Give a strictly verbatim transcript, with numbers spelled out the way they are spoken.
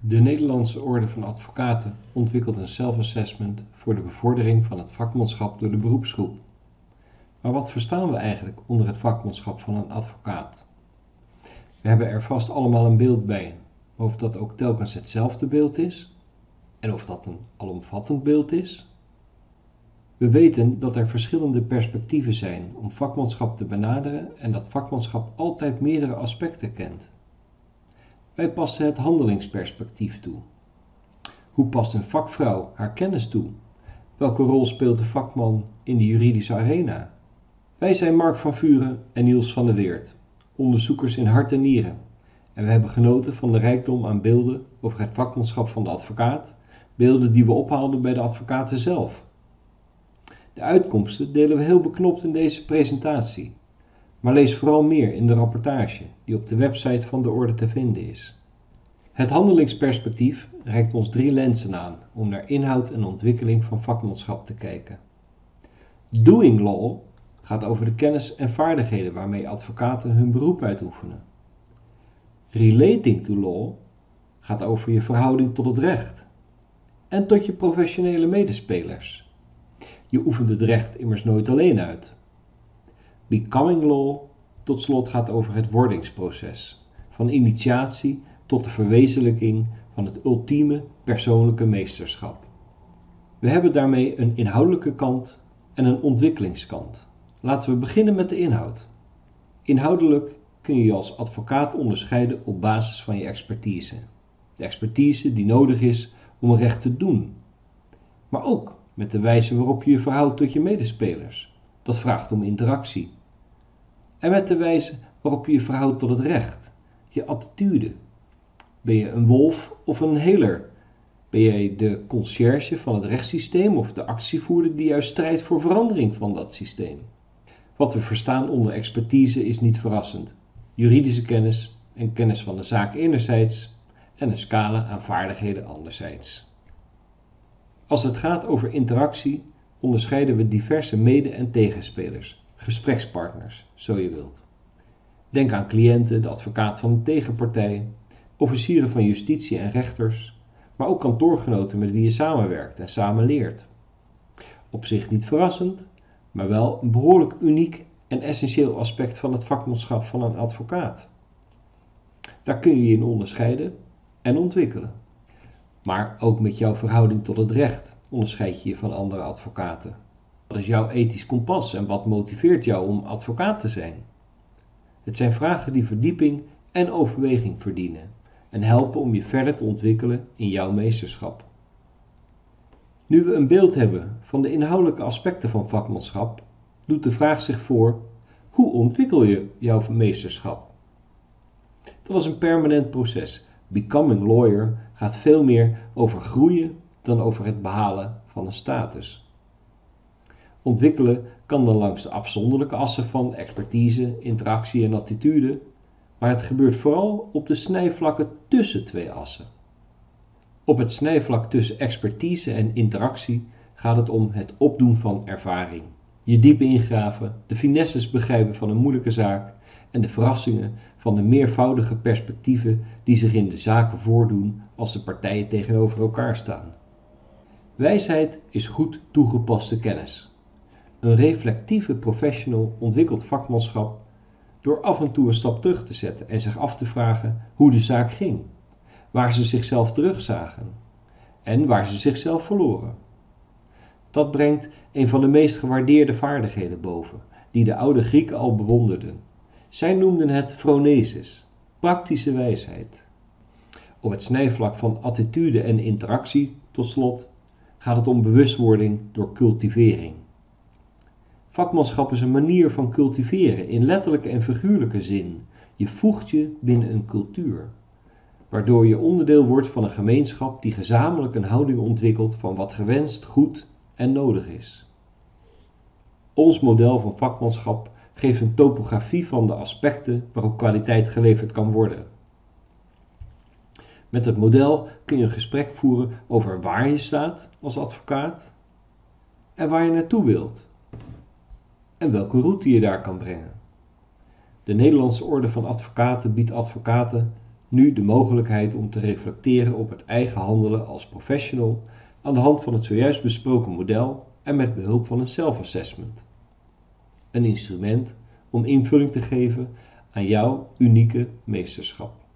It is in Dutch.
De Nederlandse Orde van Advocaten ontwikkelt een self-assessment voor de bevordering van het vakmanschap door de beroepsgroep. Maar wat verstaan we eigenlijk onder het vakmanschap van een advocaat? We hebben er vast allemaal een beeld bij, maar of dat ook telkens hetzelfde beeld is en of dat een alomvattend beeld is. We weten dat er verschillende perspectieven zijn om vakmanschap te benaderen en dat vakmanschap altijd meerdere aspecten kent. Wij passen het handelingsperspectief toe. Hoe past een vakvrouw haar kennis toe? Welke rol speelt de vakman in de juridische arena? Wij zijn Mark van Vuren en Niels van der Weert, onderzoekers in hart en nieren. En we hebben genoten van de rijkdom aan beelden over het vakmanschap van de advocaat, beelden die we ophaalden bij de advocaten zelf. De uitkomsten delen we heel beknopt in deze presentatie. Maar lees vooral meer in de rapportage die op de website van de Orde te vinden is. Het handelingsperspectief reikt ons drie lenzen aan om naar inhoud en ontwikkeling van vakmanschap te kijken. Doing law gaat over de kennis en vaardigheden waarmee advocaten hun beroep uitoefenen. Relating to law gaat over je verhouding tot het recht en tot je professionele medespelers. Je oefent het recht immers nooit alleen uit. Becoming law tot slot gaat over het wordingsproces, van initiatie tot de verwezenlijking van het ultieme persoonlijke meesterschap. We hebben daarmee een inhoudelijke kant en een ontwikkelingskant. Laten we beginnen met de inhoud. Inhoudelijk kun je je als advocaat onderscheiden op basis van je expertise. De expertise die nodig is om een recht te doen. Maar ook met de wijze waarop je je verhoudt tot je medespelers. Dat vraagt om interactie. En met de wijze waarop je je verhoudt tot het recht, je attitude. Ben je een wolf of een heler? Ben jij de conciërge van het rechtssysteem of de actievoerder die juist strijdt voor verandering van dat systeem? Wat we verstaan onder expertise is niet verrassend. Juridische kennis en kennis van de zaak enerzijds en een scala aan vaardigheden anderzijds. Als het gaat over interactie onderscheiden we diverse mede- en tegenspelers, gesprekspartners, zo je wilt. Denk aan cliënten, de advocaat van de tegenpartij, officieren van justitie en rechters, maar ook kantoorgenoten met wie je samenwerkt en samen leert. Op zich niet verrassend, maar wel een behoorlijk uniek en essentieel aspect van het vakmanschap van een advocaat. Daar kun je je in onderscheiden en ontwikkelen. Maar ook met jouw verhouding tot het recht onderscheid je je van andere advocaten. Wat is jouw ethisch kompas en wat motiveert jou om advocaat te zijn? Het zijn vragen die verdieping en overweging verdienen en helpen om je verder te ontwikkelen in jouw meesterschap. Nu we een beeld hebben van de inhoudelijke aspecten van vakmanschap, doet de vraag zich voor: hoe ontwikkel je jouw meesterschap? Dat is een permanent proces. Becoming lawyer gaat veel meer over groeien dan over het behalen van een status. Ontwikkelen kan dan langs de afzonderlijke assen van expertise, interactie en attitude, maar het gebeurt vooral op de snijvlakken tussen twee assen. Op het snijvlak tussen expertise en interactie gaat het om het opdoen van ervaring, je diep ingraven, de finesses begrijpen van een moeilijke zaak en de verrassingen van de meervoudige perspectieven die zich in de zaken voordoen als de partijen tegenover elkaar staan. Wijsheid is goed toegepaste kennis. Een reflectieve professional ontwikkelt vakmanschap door af en toe een stap terug te zetten en zich af te vragen hoe de zaak ging, waar ze zichzelf terugzagen en waar ze zichzelf verloren. Dat brengt een van de meest gewaardeerde vaardigheden boven, die de oude Grieken al bewonderden. Zij noemden het phronesis, praktische wijsheid. Op het snijvlak van attitude en interactie, tot slot, gaat het om bewustwording door cultivering. Vakmanschap is een manier van cultiveren in letterlijke en figuurlijke zin. Je voegt je binnen een cultuur, waardoor je onderdeel wordt van een gemeenschap die gezamenlijk een houding ontwikkelt van wat gewenst, goed en nodig is. Ons model van vakmanschap geeft een topografie van de aspecten waarop kwaliteit geleverd kan worden. Met het model kun je een gesprek voeren over waar je staat als advocaat en waar je naartoe wilt en welke route je daar kan brengen. De Nederlandse Orde van Advocaten biedt advocaten Nu de mogelijkheid om te reflecteren op het eigen handelen als professional aan de hand van het zojuist besproken model en met behulp van een self-assessment. Een instrument om invulling te geven aan jouw unieke meesterschap.